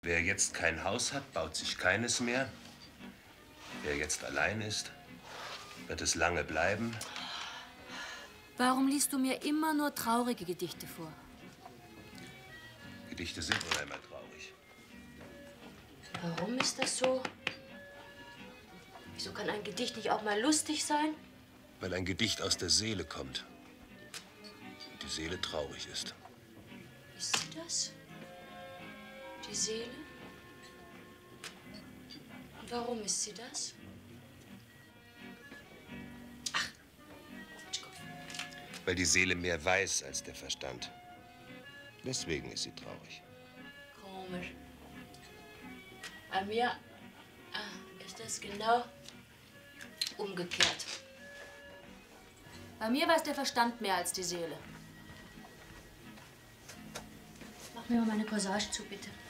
Wer jetzt kein Haus hat, baut sich keines mehr. Wer jetzt allein ist, wird es lange bleiben. Warum liest du mir immer nur traurige Gedichte vor? Gedichte sind nun einmal traurig. Warum ist das so? Wieso kann ein Gedicht nicht auch mal lustig sein? Weil ein Gedicht aus der Seele kommt. Und die Seele traurig ist. Ist sie das? Die Seele? Und warum ist sie das? Ach, Quatschkopf. Weil die Seele mehr weiß als der Verstand. Deswegen ist sie traurig. Komisch. Bei mir ist das genau umgekehrt. Bei mir weiß der Verstand mehr als die Seele. Mach mir mal meine Corsage zu, bitte.